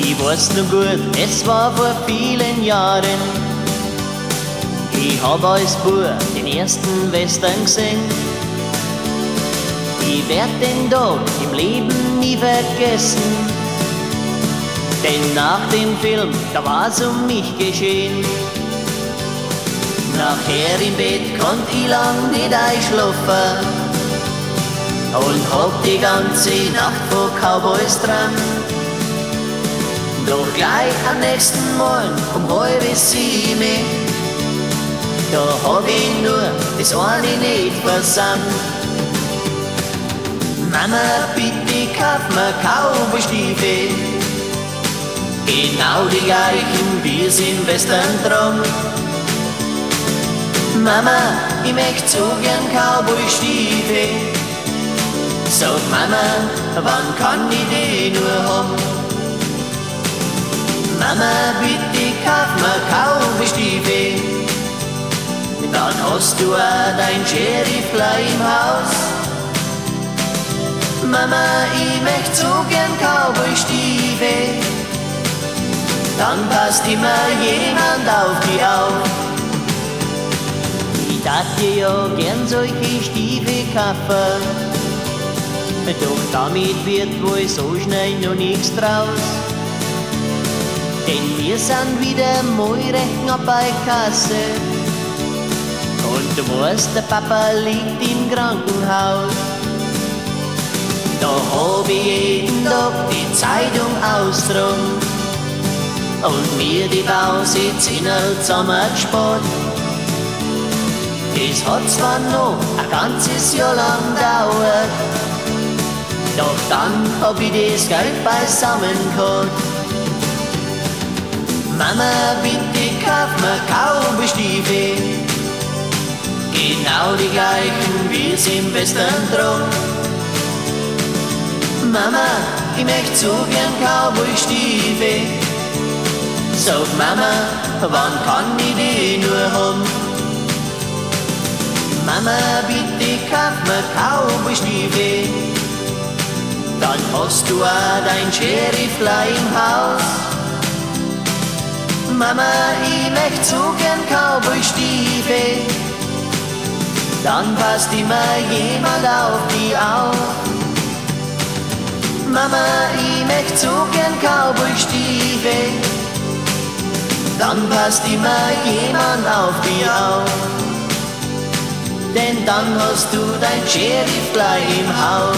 Ich weiß noch gut, es war vor vielen Jahren. Ich hab als Bub den ersten Western gesehen. Ich werd den Tag im Leben nie vergessen, denn nach dem Film, da war's um mich geschehen. Nachher im Bett konnt ich lang nicht einschlafen und hab die ganze Nacht von Cowboys träumt. Doch gleich am nächsten Morgen um 6:30, da hab ich nur das eine nicht versandt. Mama, bitte kauf mir Cowboystiefel, genau die gleichen, wie sie im Western tragen. Mama, ich möcht so gern Cowboystiefel. Sag Mama, wann kann ich die nur haben? Mama, bitte kauf mir Cowboystiefel, dann hast du auch dein Sherifflein im Haus. Mama, ich möcht so gern Cowboystiefel, dann passt immer jemand auf die auf. Ich tat dir ja gern solche Stiefel kaufen, doch damit wird wohl so schnell noch nichts draus. Denn wir sind wieder mal recht knapp bei Kasse und du weißt, der Papa liegt im Krankenhaus. Da hab ich jeden Tag die Zeitung ausgetragen und mir die Bausitzinnerl zusammengespart. Es hat zwar noch ein ganzes Jahr lang gedauert, doch dann hab ich das Geld beisammen gehabt. Mama, bitte kauf mir Cowboystiefel, genau die gleichen, wie sie im Western tragen. Mama, ich möcht so gern Cowboystiefel. Sag Mama, wann kann ich die nur haben? Mama, bitte kauf mir Cowboystiefel, dann hast du auch dein Sherifflein im Haus. Mama, ich möcht so gern Cowboystiefel, dann passt immer jemand auf die auf. Mama, ich möcht so gern Cowboystiefel, dann passt immer jemand auf die auf. Denn dann hast du dein Sherifflein im Haus.